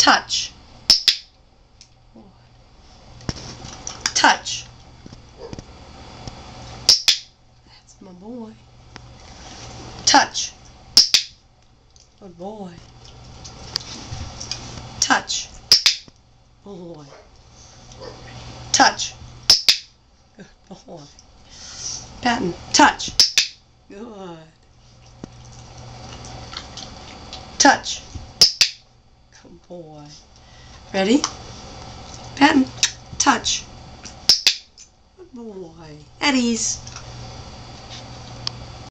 touch, touch. That's my boy. Touch. Good boy. Touch. Boy. Touch. Good boy. Patton. Touch. Good. Touch. Good boy. Ready? Patton. Touch. Good boy. Eddie's.